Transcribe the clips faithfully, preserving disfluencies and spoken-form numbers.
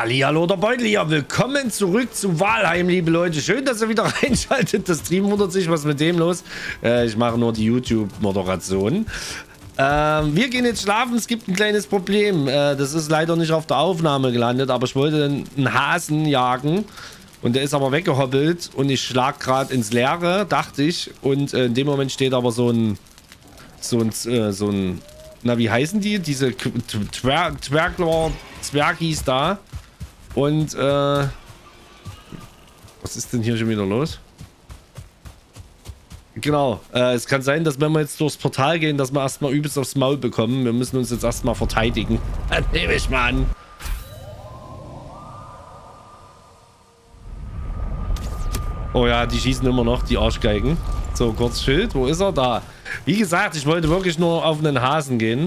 Hallihallo, der Beutel hier. Willkommen zurück zu Valheim, liebe Leute. Schön, dass ihr wieder reinschaltet. Das Stream wundert sich, was ist mit dem los? Äh, ich mache nur die YouTube-Moderation. Ähm, wir gehen jetzt schlafen. Es gibt ein kleines Problem. Äh, das ist leider nicht auf der Aufnahme gelandet, aber ich wollte einen Hasen jagen. Und der ist aber weggehoppelt und ich schlag gerade ins Leere, dachte ich. Und äh, in dem Moment steht aber so ein, so ein, äh, so ein, na wie heißen die? Diese Twer Twergler, Zwergis da. Und äh, was ist denn hier schon wieder los? Genau, äh, es kann sein, dass wenn wir jetzt durchs Portal gehen, dass wir erstmal übelst aufs Maul bekommen. Wir müssen uns jetzt erstmal verteidigen. Das nehme ich mal an. Oh ja, die schießen immer noch, die Arschgeigen. So, kurz Schild. Wo ist er? Da. Wie gesagt, ich wollte wirklich nur auf einen Hasen gehen.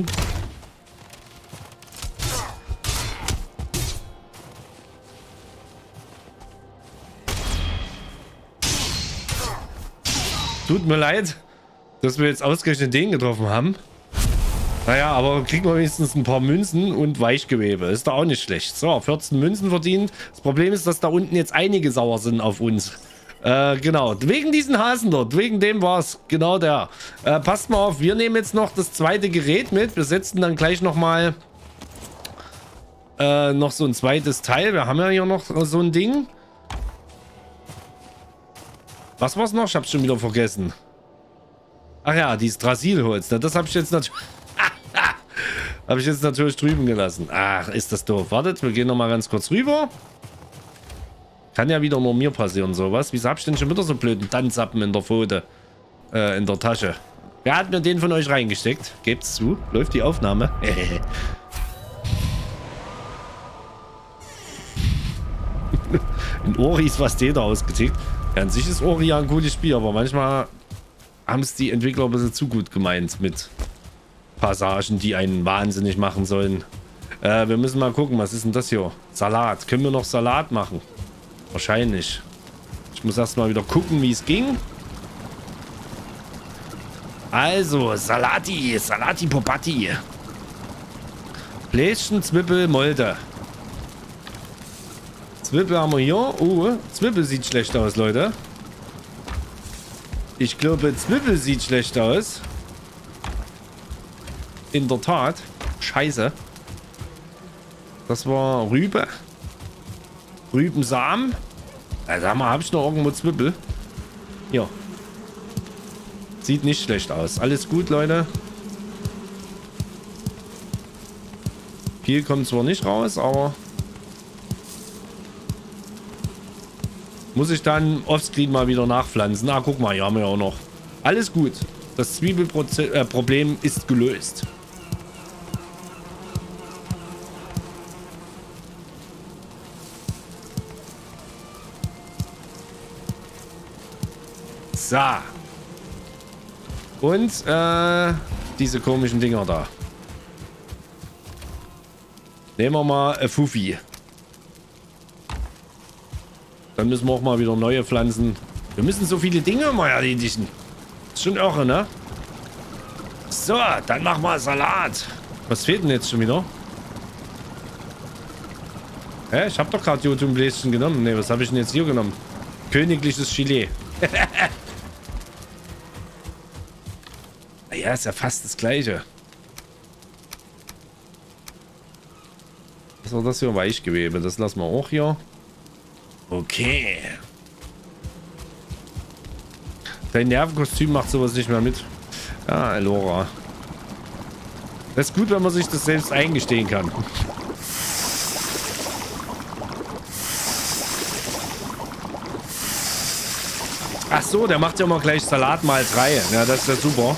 Tut mir leid, dass wir jetzt ausgerechnet den getroffen haben. Naja, aber kriegen wir wenigstens ein paar Münzen und Weichgewebe. Ist da auch nicht schlecht. So, vierzehn Münzen verdient. Das Problem ist, dass da unten jetzt einige sauer sind auf uns. Äh, genau. Wegen diesen Hasen dort. Wegen dem war es. Genau der. Äh, passt mal auf. Wir nehmen jetzt noch das zweite Gerät mit. Wir setzen dann gleich nochmal äh, noch so ein zweites Teil. Wir haben ja hier noch so ein Ding. Was war's noch? Ich hab's schon wieder vergessen. Ach ja, dieses Drasilholz. Das habe ich jetzt natürlich... habe ich jetzt natürlich drüben gelassen. Ach, ist das doof. Wartet, wir gehen noch mal ganz kurz rüber. Kann ja wieder nur mir passieren, sowas. Wieso hab ich denn schon wieder so blöden Tanzappen in der Pfote? Äh, in der Tasche. Wer hat mir den von euch reingesteckt? Gebt's zu. Läuft die Aufnahme? In Ori ist was der da ausgetickt. Ja, an sich ist Ori ja ein gutes Spiel, aber manchmal haben es die Entwickler ein bisschen zu gut gemeint mit Passagen, die einen wahnsinnig machen sollen. Äh, wir müssen mal gucken, was ist denn das hier? Salat. Können wir noch Salat machen? Wahrscheinlich. Ich muss erstmal wieder gucken, wie es ging. Also, Salati, Salati Popati. Bläschen, Zwiebel, Molde. Zwiebel haben wir hier. Oh, Zwiebel sieht schlecht aus, Leute. Ich glaube, Zwiebel sieht schlecht aus. In der Tat. Scheiße. Das war Rübe. Rübensamen. Ja, sag mal, habe ich noch irgendwo Zwiebel? Ja. Sieht nicht schlecht aus. Alles gut, Leute. Viel kommt zwar nicht raus, aber... muss ich dann offscreen mal wieder nachpflanzen. Ah, guck mal, hier haben wir ja auch noch. Alles gut. Das Zwiebelproblem äh, ist gelöst. So. Und äh, diese komischen Dinger da. Nehmen wir mal ein Fuffi. Dann müssen wir auch mal wieder neue Pflanzen. Wir müssen so viele Dinge mal erledigen. Ist schon irre, ne? So, dann machen wir Salat. Was fehlt denn jetzt schon wieder? Hä? Ich habe doch gerade Jotunbläschen genommen. Ne, was habe ich denn jetzt hier genommen? Königliches Gelee. Ja, ist ja fast das gleiche. Was war das hier? Weichgewebe. Das lassen wir auch hier. Okay. Dein Nervenkostüm macht sowas nicht mehr mit. Ah, Elora. Das ist gut, wenn man sich das selbst eingestehen kann. Ach so, der macht ja immer gleich Salat mal drei. Ja, das ist ja super.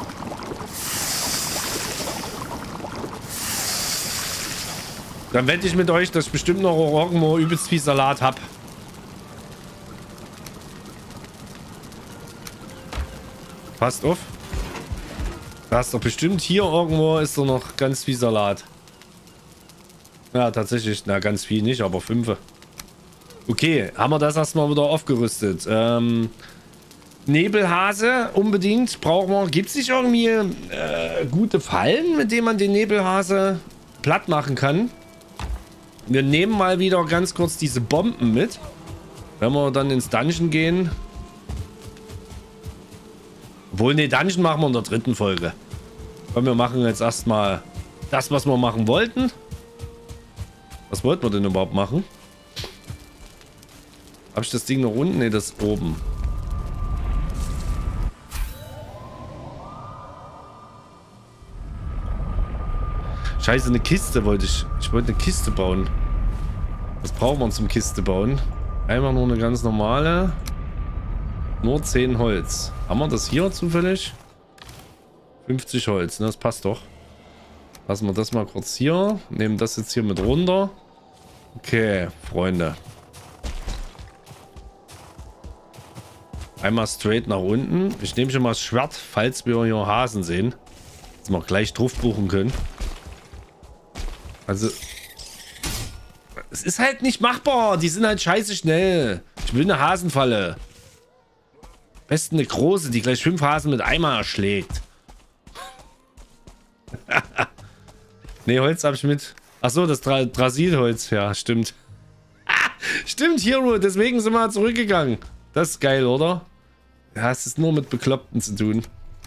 Dann wette ich mit euch, dass ich bestimmt noch irgendwo übelst viel Salat habe. Passt auf. Da ist doch bestimmt hier irgendwo ist doch noch ganz viel Salat. Ja, tatsächlich. Na, ganz viel nicht, aber fünf. Okay, haben wir das erstmal wieder aufgerüstet. Ähm, Nebelhase unbedingt brauchen wir. Gibt es nicht irgendwie äh, gute Fallen, mit denen man den Nebelhase platt machen kann? Wir nehmen mal wieder ganz kurz diese Bomben mit. Wenn wir dann ins Dungeon gehen. Obwohl, ne, Dungeon machen wir in der dritten Folge. Komm, wir machen jetzt erstmal das, was wir machen wollten. Was wollten wir denn überhaupt machen? Habe ich das Ding noch unten? Ne, das oben. Scheiße, eine Kiste wollte ich. Ich wollte eine Kiste bauen. Was brauchen wir zum Kiste bauen? Einmal nur eine ganz normale. Nur zehn Holz. Haben wir das hier zufällig? fünfzig Holz, ne? Das passt doch. Lassen wir das mal kurz hier. Nehmen das jetzt hier mit runter. Okay, Freunde. Einmal straight nach unten. Ich nehme schon mal das Schwert, falls wir hier Hasen sehen. Dass wir gleich drauf buchen können. Also, es ist halt nicht machbar. Die sind halt scheiße schnell. Ich will eine Hasenfalle. Am besten eine große, die gleich fünf Hasen mit einmal erschlägt. Ne, Holz habe ich mit. Achso, das Dra Drasilholz. Ja, stimmt. Stimmt, Hero. Deswegen sind wir zurückgegangen. Das ist geil, oder? Ja, es ist nur mit Bekloppten zu tun.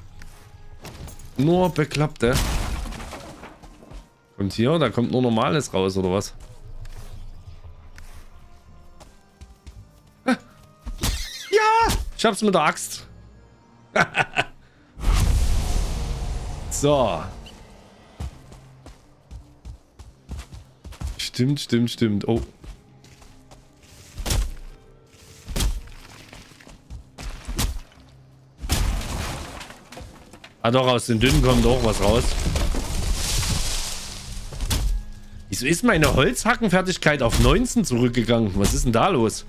Nur Bekloppte. Und hier, da kommt nur Normales raus, oder was? Ja! Ich hab's mit der Axt. So. Stimmt, stimmt, stimmt. Oh. Ah doch, aus den dünnen kommt auch was raus. Wieso ist meine Holzhackenfertigkeit auf neunzehn zurückgegangen? Was ist denn da los?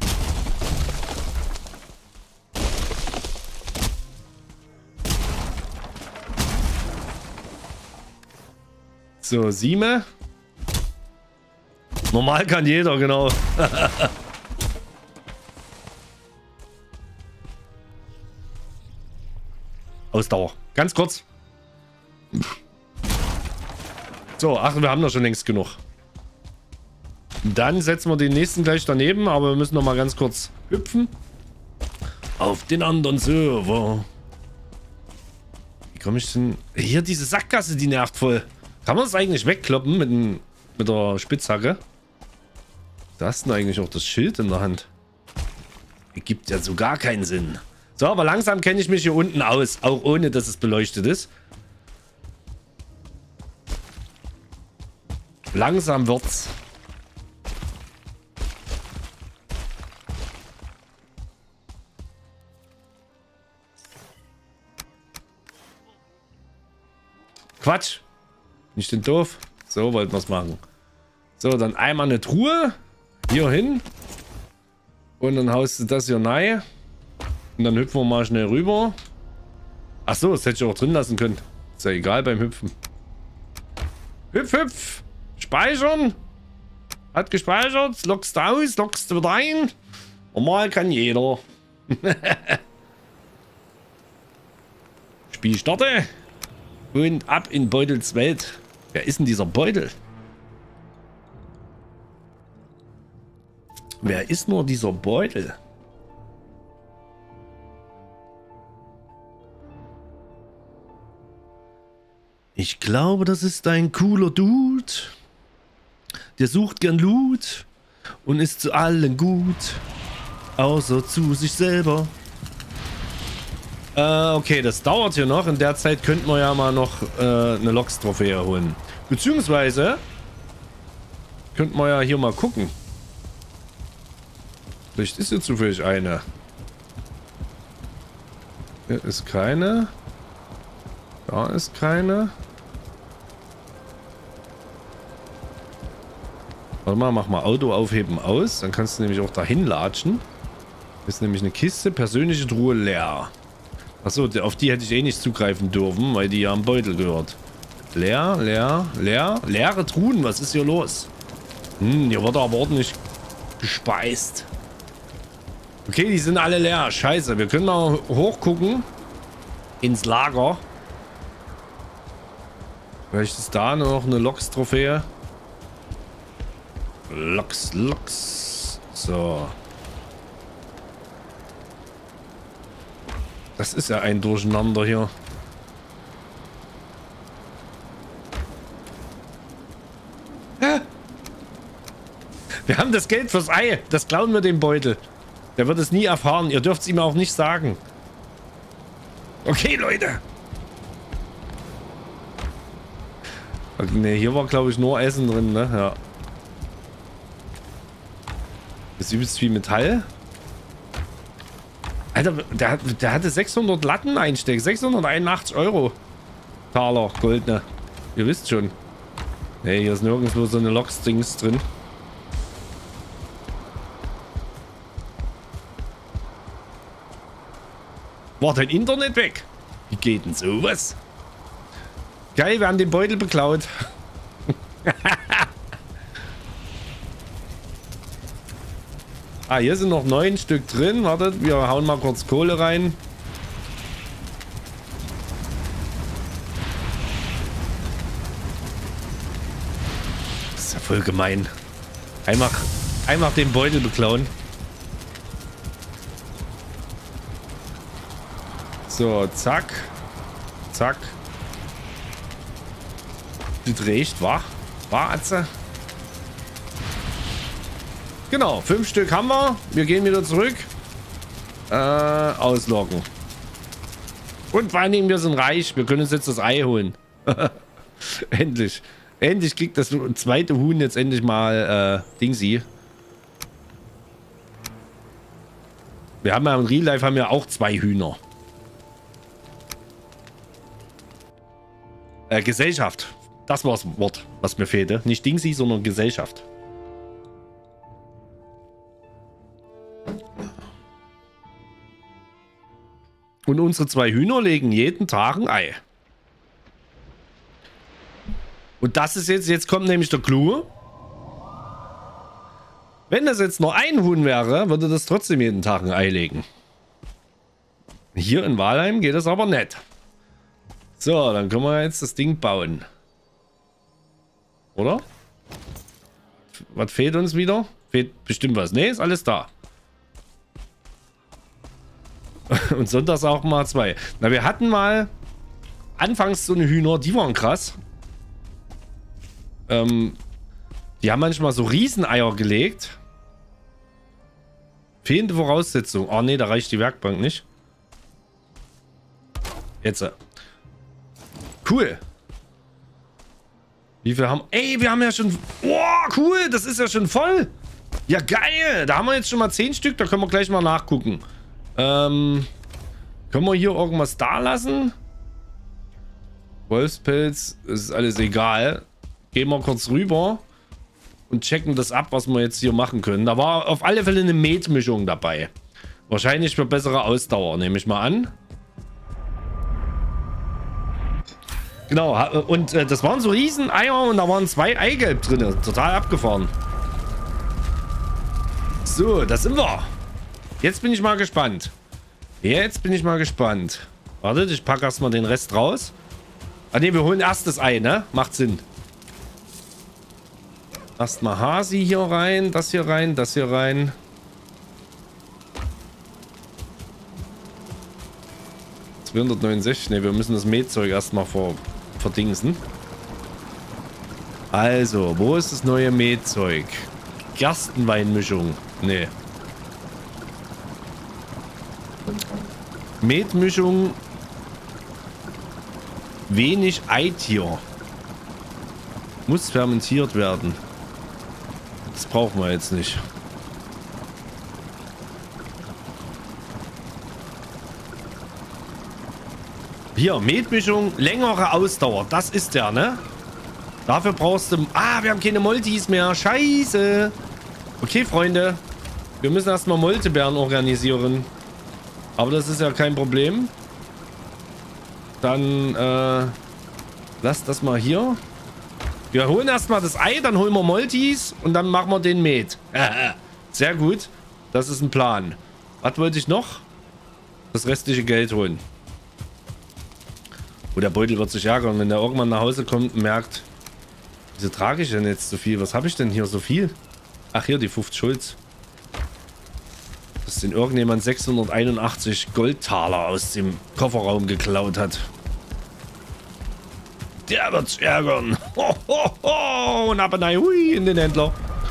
So, sieben. Normal kann jeder, genau. Ausdauer. Ganz kurz. So, ach, wir haben doch schon längst genug. Dann setzen wir den nächsten gleich daneben, aber wir müssen noch mal ganz kurz hüpfen. Auf den anderen Server. Wie komme ich denn... Hier, diese Sackgasse, die nervt voll. Kann man das eigentlich wegkloppen mit, dem, mit der Spitzhacke? Da hast du eigentlich auch das Schild in der Hand. Gibt ja so gar keinen Sinn. So, aber langsam kenne ich mich hier unten aus. Auch ohne, dass es beleuchtet ist. Langsam wird's. Quatsch. Bin ich denn doof? So wollten wir es machen. So, dann einmal eine Truhe. Hier hin. Und dann haust du das hier rein. Und dann hüpfen wir mal schnell rüber. Achso, das hätte ich auch drin lassen können. Ist ja egal beim Hüpfen. Hüpf, hüpf. Speichern. Hat gespeichert. Lockst aus, lockst wieder ein. Normal kann jeder. Spiel starte. Und ab in Beutels Welt. Wer ist denn dieser Beutel? Wer ist nur dieser Beutel? Ich glaube, das ist ein cooler Dude. Der sucht gern Loot und ist zu allen gut. Außer zu sich selber. Äh, okay, das dauert hier noch. In der Zeit könnten wir ja mal noch äh, eine Loks-Trophäe holen. Beziehungsweise könnten wir ja hier mal gucken. Vielleicht ist hier zufällig eine. Hier ist keine. Da ist keine. Warte mal, mach mal Auto aufheben aus. Dann kannst du nämlich auch dahin latschen. Das ist nämlich eine Kiste. Persönliche Truhe leer. Achso, auf die hätte ich eh nicht zugreifen dürfen, weil die ja am Beutel gehört. Leer, leer, leer. Leere Truhen, was ist hier los? Hm, hier wird aber ordentlich gespeist. Okay, die sind alle leer. Scheiße, wir können mal hochgucken. Ins Lager. Vielleicht ist da noch eine Loks-Trophäe. Loks, Loks. So. Das ist ja ein Durcheinander hier. Hä? Wir haben das Geld fürs Ei. Das klauen wir dem Beutel. Der wird es nie erfahren. Ihr dürft es ihm auch nicht sagen. Okay, Leute. Okay, ne, hier war, glaube ich, nur Essen drin, ne? Ja. Das ist übelst viel Metall. Alter, der, der hatte sechshundert Latten einstecken. sechshunderteinundachtzig Euro. Taler, goldene. Ihr wisst schon. Ne, hier ist nirgendwo so eine Loks-Dings drin. War dein Internet weg? Wie geht denn sowas? Geil, wir haben den Beutel beklaut. Ah, hier sind noch neun Stück drin. Wartet, wir hauen mal kurz Kohle rein. Das ist ja voll gemein. Einfach, einfach den Beutel beklauen. So, zack. Zack. Die dreht, wa? Wa, Atze? Genau, fünf Stück haben wir. Wir gehen wieder zurück. Äh, ausloggen. Und vor allen Dingen, wir sind reich. Wir können uns jetzt das Ei holen. Endlich. Endlich kriegt das zweite Huhn jetzt endlich mal äh, Dingsy. Wir haben ja im Real Life haben wir auch zwei Hühner. Äh, Gesellschaft. Das war das Wort, was mir fehlte. Nicht Dingsy, sondern Gesellschaft. Und unsere zwei Hühner legen jeden Tag ein Ei. Und das ist jetzt, jetzt kommt nämlich der Clou. Wenn das jetzt nur ein Huhn wäre, würde das trotzdem jeden Tag ein Ei legen. Hier in Walheim geht das aber nicht. So, dann können wir jetzt das Ding bauen. Oder? Was fehlt uns wieder? Fehlt bestimmt was. Ne, ist alles da. Und sonntags auch mal zwei. Na, wir hatten mal anfangs so eine Hühner, die waren krass. Ähm, die haben manchmal so Rieseneier gelegt. Fehlende Voraussetzung. Oh ne, da reicht die Werkbank nicht. Jetzt. Cool. Wie viel haben... Ey, wir haben ja schon... Oh, cool, das ist ja schon voll. Ja, geil. Da haben wir jetzt schon mal zehn Stück. Da können wir gleich mal nachgucken. Ähm, können wir hier irgendwas da lassen? Wolfspelz, ist alles egal. Gehen wir kurz rüber und checken das ab, was wir jetzt hier machen können. Da war auf alle Fälle eine Metmischung dabei. Wahrscheinlich für bessere Ausdauer, nehme ich mal an. Genau, und äh, das waren so riesen Eier und da waren zwei Eigelb drin. Total abgefahren. So, da sind wir. Jetzt bin ich mal gespannt. Jetzt bin ich mal gespannt. Wartet, ich packe erstmal den Rest raus. Ah ne, wir holen erst das Ei, ne? Macht Sinn. Erstmal Hasi hier rein, das hier rein, das hier rein. zweihundertneunundsechzig, ne, wir müssen das Metzeug erstmal ver verdingsen. Also, wo ist das neue Metzeug? Gerstenweinmischung. Ne. Metmischung. Wenig Eitier. Muss fermentiert werden. Das brauchen wir jetzt nicht. Hier, Metmischung, längere Ausdauer. Das ist der, ne? Dafür brauchst du... Ah, wir haben keine Moltis mehr. Scheiße. Okay, Freunde. Wir müssen erstmal Moltebeeren organisieren. Aber das ist ja kein Problem. Dann, äh... lass das mal hier. Wir holen erstmal das Ei, dann holen wir Moltis und dann machen wir den Met. Sehr gut. Das ist ein Plan. Was wollte ich noch? Das restliche Geld holen. Oh, der Beutel wird sich ärgern, wenn der irgendwann nach Hause kommt und merkt, wieso trage ich denn jetzt so viel? Was habe ich denn hier so viel? Ach, hier, die fünfzig Schulz. Dass den irgendjemand sechshunderteinundachtzig Goldtaler aus dem Kofferraum geklaut hat. Der wird's ärgern. Ho, ho, ho. Und ab und ein Hui in den Händler.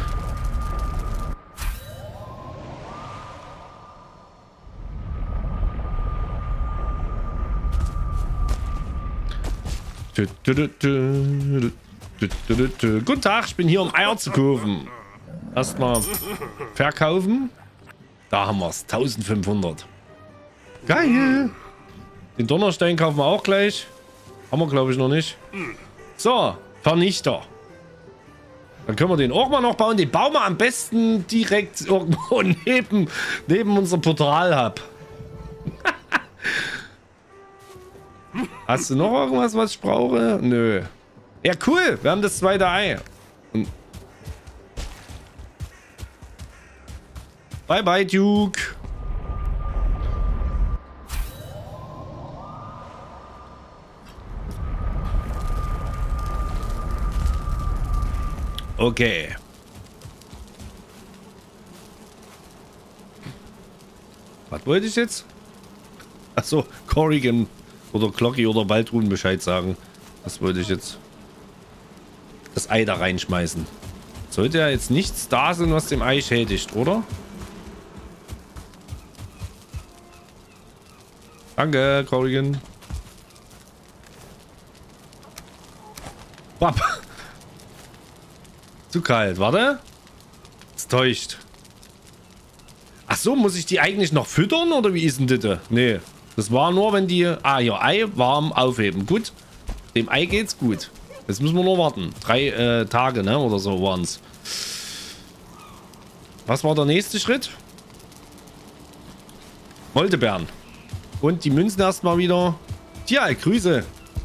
Guten Tag, ich bin hier, um Eier zu kaufen. Erstmal verkaufen. Da haben wir es. eintausendfünfhundert. Geil. Den Donnerstein kaufen wir auch gleich. Haben wir, glaube ich, noch nicht. So, Vernichter. Dann können wir den auch mal noch bauen. Den bauen wir am besten direkt irgendwo neben, neben unserem Portal-Hub. Hast du noch irgendwas, was ich brauche? Nö. Ja, cool. Wir haben das zweite Ei. Und bye, bye, Duke. Okay. Was wollte ich jetzt? Achso, Corrigan oder Clocky oder Baldrun Bescheid sagen. Das wollte ich jetzt. Das Ei da reinschmeißen. Sollte ja jetzt nichts da sein, was dem Ei schädigt, oder? Danke, Corrigan. Wapp. Zu kalt, warte. Es täuscht. Ach so, muss ich die eigentlich noch füttern oder wie ist denn das? Nee, das war nur, wenn die... Ah, ja, Ei warm aufheben. Gut, dem Ei geht's gut. Jetzt müssen wir nur warten. Drei äh, Tage, ne? Oder so waren es. Was war der nächste Schritt? Moltebeeren. Und die Münzen erstmal wieder. Tja, Grüße.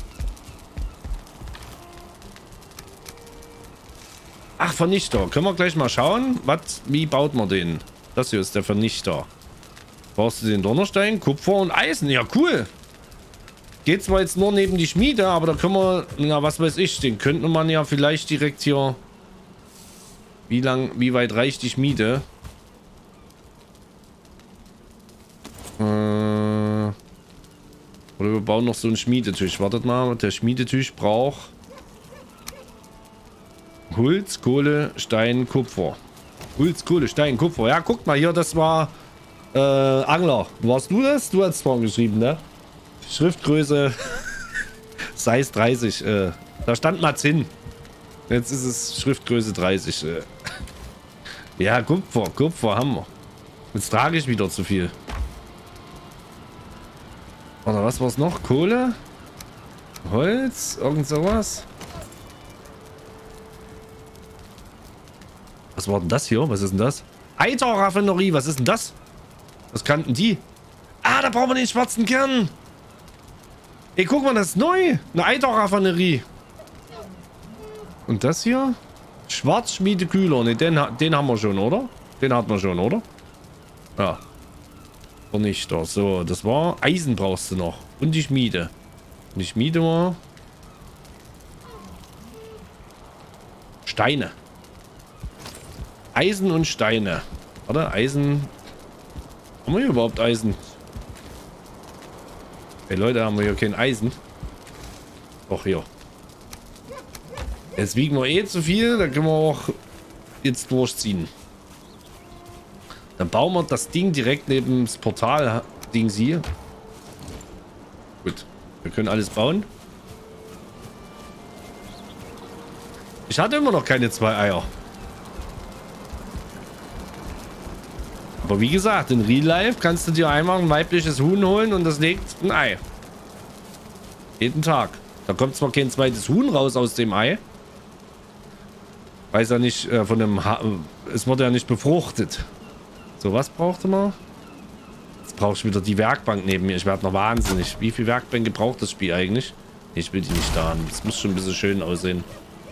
Ach, Vernichter. Können wir gleich mal schauen. Was, wie baut man den? Das hier ist der Vernichter. Brauchst du den Donnerstein, Kupfer und Eisen? Ja, cool. Geht zwar jetzt nur neben die Schmiede, aber da können wir, na, was weiß ich, den könnte man ja vielleicht direkt hier. Wie lang, wie weit reicht die Schmiede? Äh, oder wir bauen noch so einen Schmiedetisch. Wartet mal, der Schmiedetisch braucht Holz, Kohle, Stein, Kupfer. Holz, Kohle, Stein, Kupfer. Ja, guckt mal hier, das war äh, Angler. Warst du das? Du hast es vorhin geschrieben, ne? Schriftgröße Size dreißig. Äh, da stand mal zehn. Jetzt ist es Schriftgröße dreißig. Äh. Ja, Kupfer, Kupfer haben wir. Jetzt trage ich wieder zu viel. Oder was war es noch? Kohle? Holz? Irgend sowas? Was war denn das hier? Was ist denn das? Eiter-Raffinerie. Was ist denn das? Was kannten die? Ah, da brauchen wir den schwarzen Kern. Ey, guck mal, das ist neu. Eine Eiter-Raffinerie. Und das hier? Schwarzschmiedekühler. Ne, den, den haben wir schon, oder? Den hatten wir schon, oder? Ja. Vernichter. So, das war... Eisen brauchst du noch. Und die Schmiede. Und die Schmiede war... Steine. Eisen und Steine. Warte, Eisen... Haben wir hier überhaupt Eisen? Hey Leute, haben wir hier kein Eisen? Doch, hier. Jetzt wiegen wir eh zu viel. Da können wir auch jetzt durchziehen. Dann bauen wir das Ding direkt neben das Portal. Ding sie. Gut. Wir können alles bauen. Ich hatte immer noch keine zwei Eier. Aber wie gesagt, in Real Life kannst du dir einmal ein weibliches Huhn holen und das legt ein Ei. Jeden Tag. Da kommt zwar kein zweites Huhn raus aus dem Ei. Weiß ja nicht, äh, von dem ha es wurde ja nicht befruchtet. So, was brauchte man? Jetzt brauche ich wieder die Werkbank neben mir. Ich werde noch wahnsinnig. Wie viele Werkbänke braucht das Spiel eigentlich? Nee, ich will die nicht da haben. Das muss schon ein bisschen schön aussehen.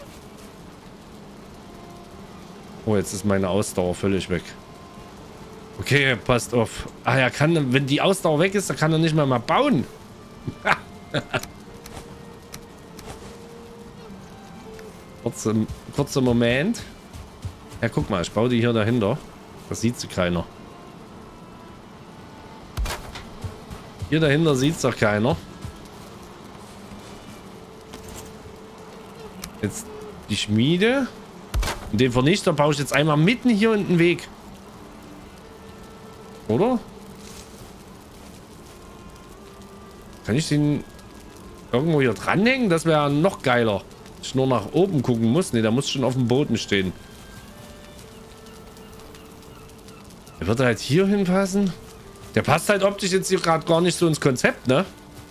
Oh, jetzt ist meine Ausdauer völlig weg. Okay, passt auf. Ah, er kann, wenn die Ausdauer weg ist, dann kann er nicht mehr mal bauen. kurzer, kurzer Moment. Ja, guck mal, ich baue die hier dahinter. Das sieht sie keiner. Hier dahinter sieht es doch keiner. Jetzt die Schmiede. Und den Vernichter baue ich jetzt einmal mitten hier in den Weg. Oder? Kann ich den irgendwo hier dranhängen? Das wäre noch geiler. Ich nur nach oben gucken muss. Ne, der muss schon auf dem Boden stehen. Der wird halt hier hinpassen. Der passt halt optisch jetzt hier gerade gar nicht so ins Konzept, ne?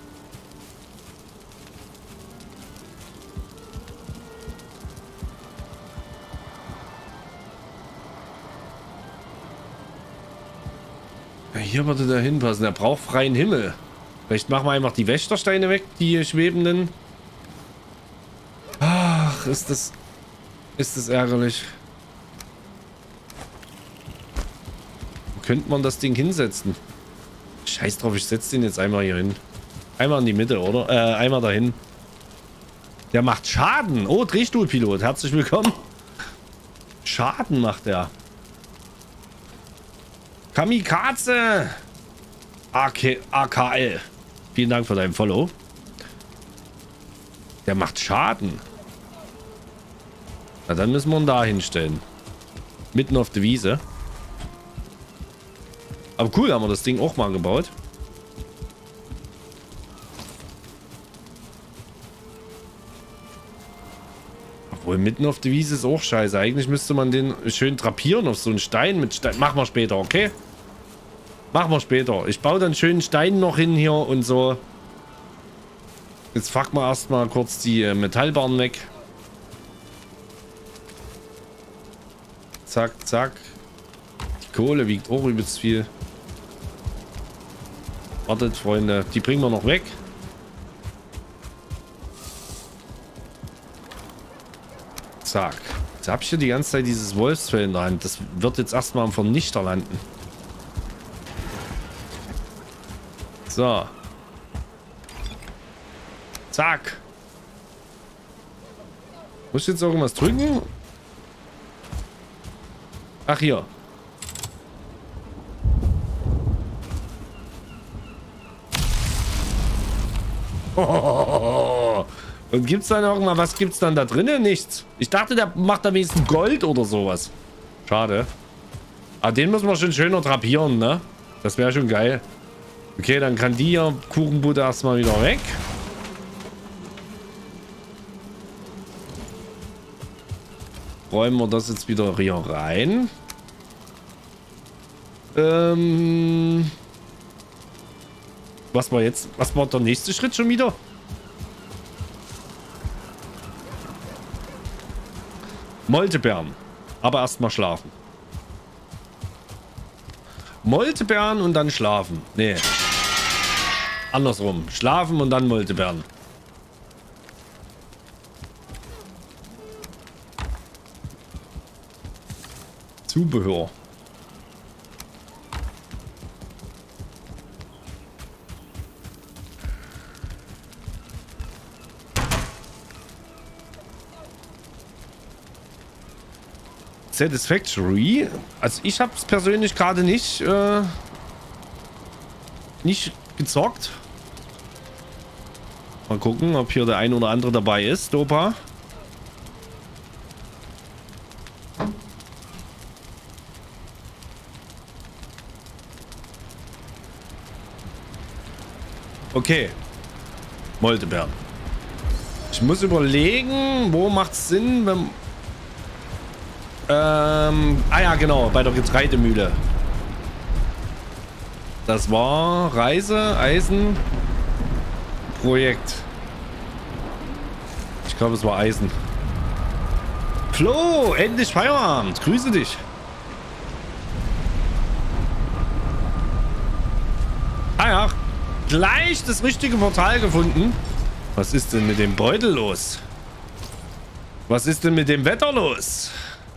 Ja, hier würde der hinpassen. Der braucht freien Himmel. Vielleicht machen wir einfach die Wächtersteine weg, die schwebenden. Ach, ist das... Ist das ärgerlich. Wo könnte man das Ding hinsetzen? Scheiß drauf, ich setze den jetzt einmal hier hin. Einmal in die Mitte, oder? Äh, einmal dahin. Der macht Schaden. Oh, Drehstuhlpilot. Herzlich willkommen. Schaden macht er. Kamikaze. A K L. Vielen Dank für dein Follow. Der macht Schaden. Na, dann müssen wir ihn da hinstellen. Mitten auf der Wiese. Aber cool, haben wir das Ding auch mal gebaut. Obwohl, mitten auf der Wiese ist auch scheiße. Eigentlich müsste man den schön drapieren auf so einen Stein mit Stein. Machen wir später, okay? Machen wir später. Ich baue dann schönen Stein noch hin hier und so. Jetzt facken wir erstmal kurz die äh, Metallbarren weg. Zack, zack. Die Kohle wiegt auch übelst viel. Wartet, Freunde. Die bringen wir noch weg. Zack. Jetzt habe ich hier die ganze Zeit dieses Wolfsfell in der Hand. Das wird jetzt erstmal am Vernichter landen. So. Zack. Muss ich jetzt irgendwas drücken? Ach, hier. Oh. Und gibt's dann auch mal, was gibt's dann da drinnen? Nichts. Ich dachte, der macht da wenigstens Gold oder sowas. Schade. Aber den müssen wir schon schöner drapieren, ne? Das wäre schon geil. Okay, dann kann die hier Kuchenbude erstmal wieder weg. Räumen wir das jetzt wieder hier rein. Ähm... Was war jetzt? Was war der nächste Schritt schon wieder? Moltebeeren. Aber erstmal schlafen. Moltebeeren und dann schlafen. Nee. Andersrum. Schlafen und dann Moltebeeren. Zubehör. Satisfactory. Also ich habe es persönlich gerade nicht äh, nicht gezockt. Mal gucken, ob hier der ein oder andere dabei ist. Dopa. Okay. Moltebeeren. Ich muss überlegen, wo macht es Sinn, wenn... Ähm, ah ja, genau, bei der Getreidemühle. Das war Reise, Eisen, Projekt. Ich glaube, es war Eisen. Flo, endlich Feierabend. Grüße dich. Ah ja, gleich das richtige Portal gefunden. Was ist denn mit dem Beutel los? Was ist denn mit dem Wetter los?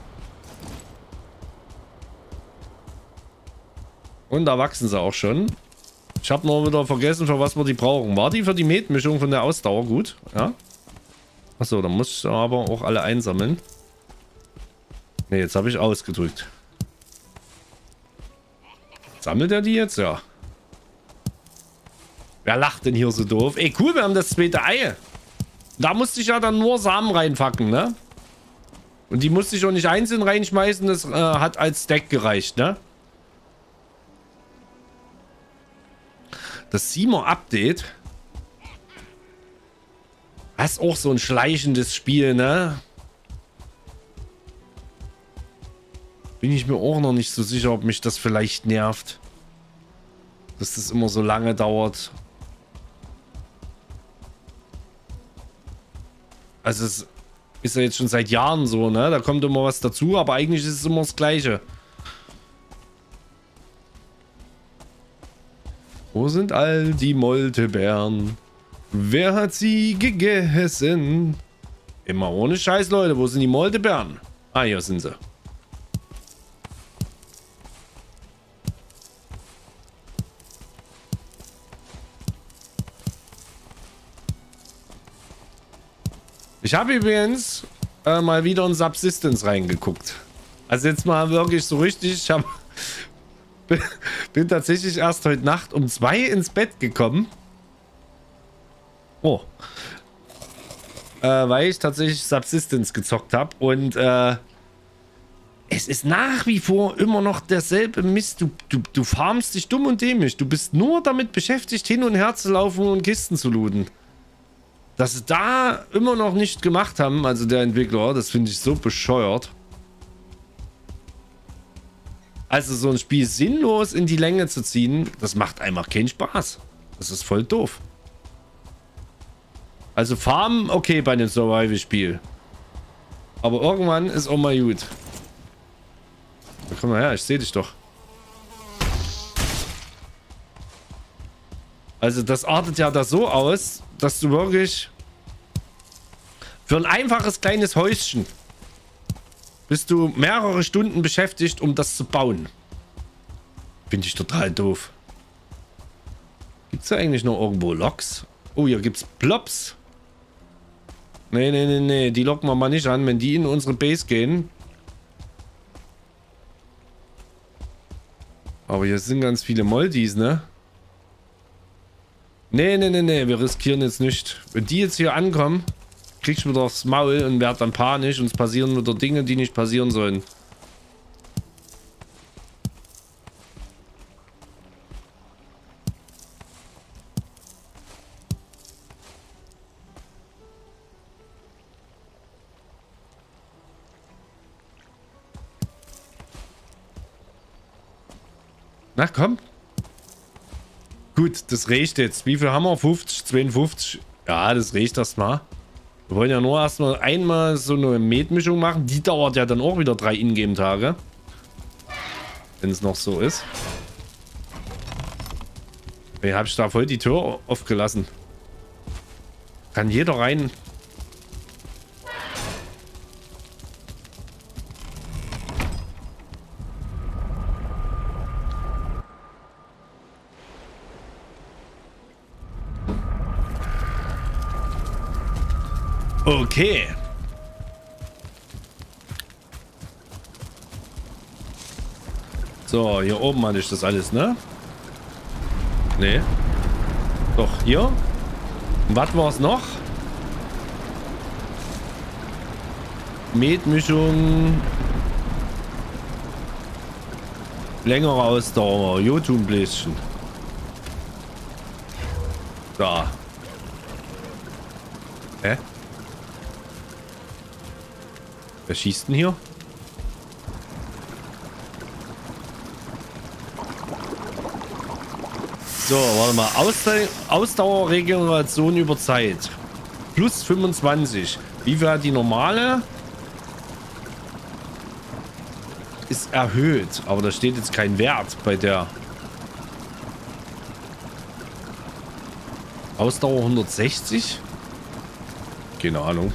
Und da wachsen sie auch schon. Ich habe nur wieder vergessen, für was wir die brauchen. War die für die Metmischung von der Ausdauer gut? Ja. Achso, dann muss ich aber auch alle einsammeln. Ne, jetzt habe ich ausgedrückt. Sammelt er die jetzt? Ja. Wer lacht denn hier so doof? Ey, cool, wir haben das zweite Ei. Da musste ich ja dann nur Samen reinpacken, ne? Und die musste ich auch nicht einzeln reinschmeißen. Das äh, hat als Stack gereicht, ne? Das Siemer Update. Das ist auch so ein schleichendes Spiel, ne? Bin ich mir auch noch nicht so sicher, ob mich das vielleicht nervt. Dass das immer so lange dauert. Also es ist ja jetzt schon seit Jahren so, ne? Da kommt immer was dazu, aber eigentlich ist es immer das Gleiche. Wo sind all die Moltebeeren? Wer hat sie gegessen? Immer ohne Scheiß, Leute. Wo sind die Moltebeeren? Ah, hier sind sie. Ich habe übrigens äh, mal wieder in Subsistence reingeguckt. Also jetzt mal wirklich so richtig. Ich hab, bin, bin tatsächlich erst heute Nacht um zwei ins Bett gekommen. Oh. Äh, weil ich tatsächlich Subsistence gezockt habe. Und äh, es ist nach wie vor immer noch derselbe Mist. Du, du, du farmst dich dumm und dämlich. Du bist nur damit beschäftigt, hin und her zu laufen und Kisten zu looten. Dass sie da immer noch nicht gemacht haben, also der Entwickler, das finde ich so bescheuert. Also so ein Spiel sinnlos in die Länge zu ziehen, das macht einfach keinen Spaß. Das ist voll doof. Also Farmen, okay bei einem Survival-Spiel. Aber irgendwann ist auch mal gut. Da komm mal her, ich sehe dich doch. Also das artet ja da so aus, dass du wirklich für ein einfaches kleines Häuschen bist du mehrere Stunden beschäftigt, um das zu bauen. Finde ich total doof. Gibt es da eigentlich noch irgendwo Loks? Oh, hier gibt es Plops. Nee, nee, nee, nee. Die locken wir mal nicht an, wenn die in unsere Base gehen. Aber hier sind ganz viele Moldis, ne? Nee, nee, nee, nee. Wir riskieren jetzt nicht. Wenn die jetzt hier ankommen, krieg ich wieder aufs Maul und werd dann panisch und es passieren wieder Dinge, die nicht passieren sollen. Na komm. Gut, das reicht jetzt. Wie viel haben wir? fünfzig, zweiundfünfzig. Ja, das reicht erstmal. Wir wollen ja nur erstmal einmal so eine Metmischung machen. Die dauert ja dann auch wieder drei Ingame-Tage. Wenn es noch so ist. Hey, habe ich da voll die Tür aufgelassen. Kann jeder rein. Okay. So, hier oben hatte ich das alles, ne? Nee. Doch, hier. Und was war es noch? Metmischung. Längere Ausdauer. Jotun-Bläschen. Da. Hä? Wer schießt denn hier? So, warte mal. Ausdauer, Ausdauerregeneration über Zeit. Plus fünfundzwanzig. Wie viel hat die normale? Ist erhöht. Aber da steht jetzt kein Wert bei der. Ausdauer hundertsechzig? Keine Ahnung.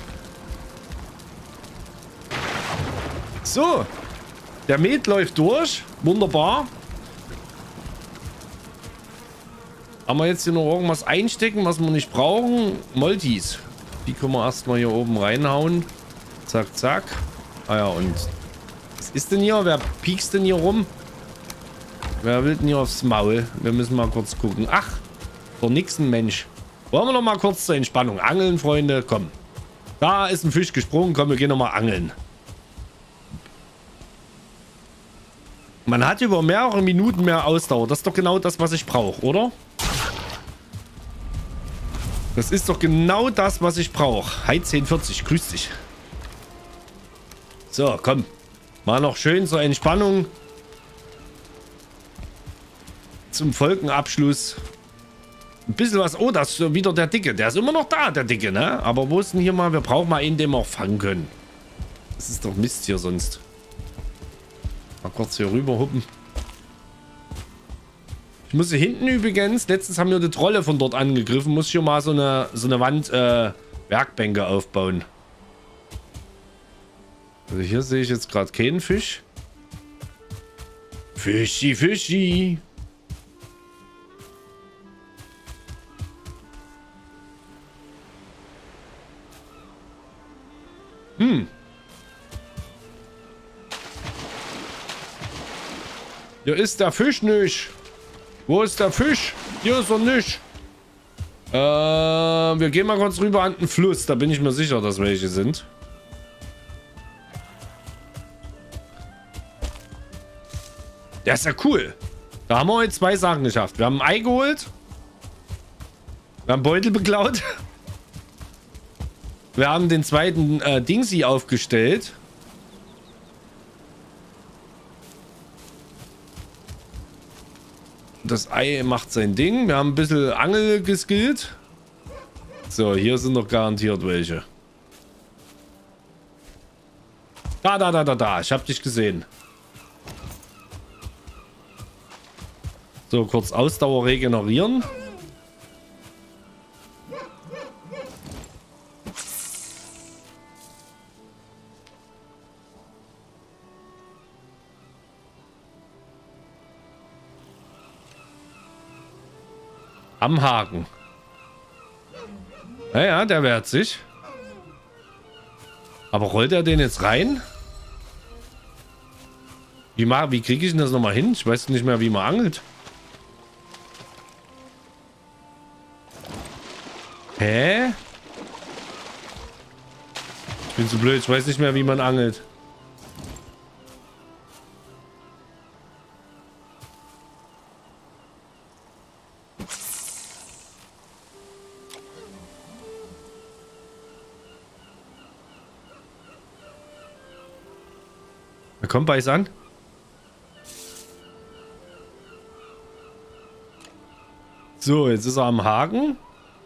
So. Der Met läuft durch. Wunderbar. Haben wir jetzt hier noch irgendwas einstecken, was wir nicht brauchen? Multis. Die können wir erstmal hier oben reinhauen. Zack, zack. Ah ja, und Was ist denn hier? Wer piekst denn hier rum? Wer will denn hier aufs Maul? Wir müssen mal kurz gucken. Ach, doch nix ein Mensch. Wollen wir noch mal kurz zur Entspannung angeln, Freunde? Komm. Da ist ein Fisch gesprungen. Komm, wir gehen noch mal angeln. Man hat über mehrere Minuten mehr Ausdauer. Das ist doch genau das, was ich brauche, oder? Das ist doch genau das, was ich brauche. Hi zehn vierzig, grüß dich. So, komm. Mal noch schön zur Entspannung. Zum Folgenabschluss. Ein bisschen was. Oh, das ist wieder der Dicke. Der ist immer noch da, der Dicke, ne? Aber wo ist denn hier mal? Wir brauchen mal einen, den wir auch fangen können. Das ist doch Mist hier sonst. Mal kurz hier rüber huppen. Ich muss hier hinten übrigens, letztens haben wir die Trolle von dort angegriffen, muss ich hier mal so eine, so eine Wand äh, Werkbänke aufbauen. Also hier sehe ich jetzt gerade keinen Fisch. Fischi, Fischi. Hm. Hier ist der Fisch nicht. Wo ist der Fisch? Hier ist er nicht. Äh, wir gehen mal kurz rüber an den Fluss. Da bin ich mir sicher, dass welche sind. Der ist ja cool. Da haben wir heute zwei Sachen geschafft. Wir haben ein Ei geholt. Wir haben Beutel beklaut. Wir haben den zweiten äh, Dingsy aufgestellt. Das Ei macht sein Ding. Wir haben ein bisschen Angel geskillt. So, hier sind noch garantiert welche. Da, da, da, da, da. Ich hab dich gesehen. So, kurz Ausdauer regenerieren. Am Haken. Naja, der wehrt sich. Aber rollt er den jetzt rein? Wie, wie kriege ich denn das nochmal hin? Ich weiß nicht mehr, wie man angelt. Hä? Ich bin zu blöd. Ich weiß nicht mehr, wie man angelt. Na komm, beiß an. So, jetzt ist er am Haken.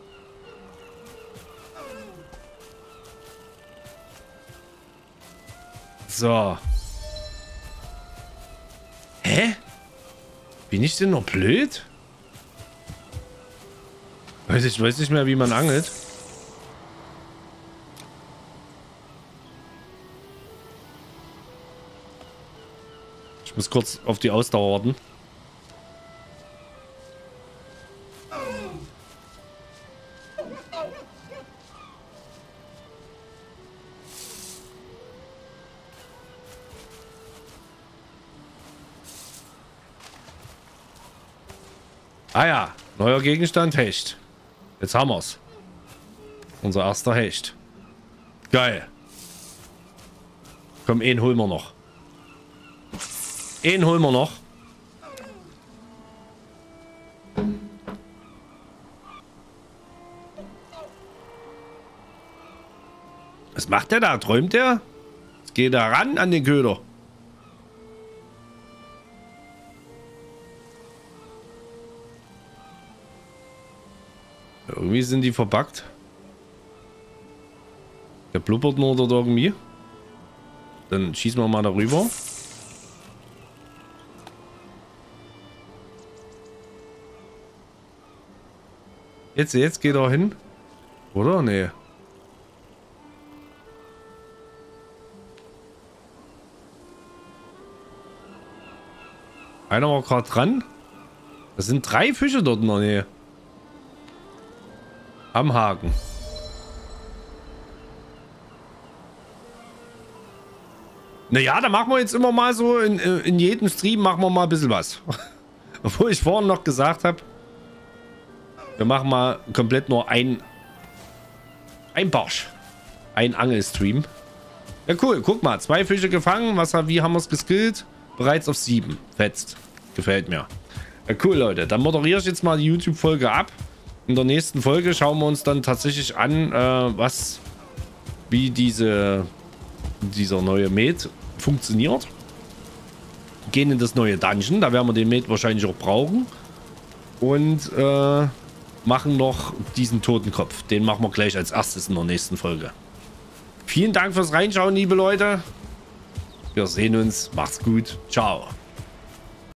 So. Hä? Bin ich denn noch blöd? Weiß ich weiß nicht mehr, wie man angelt. Ich muss kurz auf die Ausdauer warten. Ah ja, neuer Gegenstand, Hecht. Jetzt haben wir's. Unser erster Hecht. Geil. Komm, einen holen wir noch. Einen holen wir noch. Was macht der da? Träumt der? Jetzt geht er ran an den Köder. Irgendwie sind die verbuggt. Der blubbert nur dort irgendwie. Dann schießen wir mal darüber. Jetzt, jetzt geht er hin. Oder? Nee. Einer war gerade dran. Das sind drei Fische dort in der Nähe. Am Haken. Naja, da machen wir jetzt immer mal so, in, in jedem Stream machen wir mal ein bisschen was. Obwohl ich vorhin noch gesagt habe, wir machen mal komplett nur ein, ein Barsch. Ein Angelstream. Ja, cool. Guck mal. Zwei Fische gefangen. Was, wie haben wir es geskillt? Bereits auf sieben. Fetzt. Gefällt mir. Ja, cool, Leute. Dann moderiere ich jetzt mal die YouTube-Folge ab. In der nächsten Folge schauen wir uns dann tatsächlich an, äh, was, wie diese, dieser neue Met funktioniert. Gehen in das neue Dungeon. Da werden wir den Met wahrscheinlich auch brauchen. Und, äh, machen noch diesen Totenkopf. Den machen wir gleich als erstes in der nächsten Folge. Vielen Dank fürs Reinschauen, liebe Leute. Wir sehen uns. Macht's gut. Ciao.